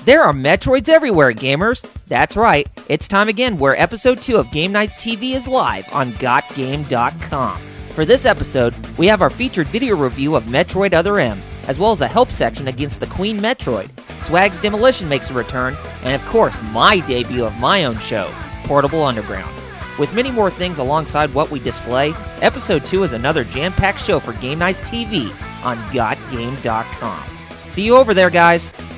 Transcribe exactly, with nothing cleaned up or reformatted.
There are Metroids everywhere, gamers! That's right, it's time again where episode two of Game Nights T V is live on got game dot com. For this episode, we have our featured video review of Metroid Other M, as well as a help section against the Queen Metroid. Swag's Demo-Lition makes a return, and of course, my debut of my own show, Portable Underground. With many more things alongside what we display, episode two is another jam-packed show for Game Nights T V on got game dot com. See you over there, guys!